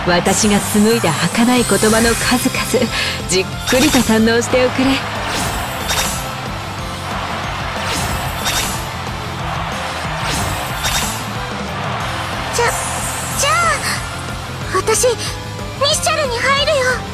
私が紡いだ儚い言葉の数々、じっくりと堪能しておくれ。 じゃあ私ミッシャルに入るよ。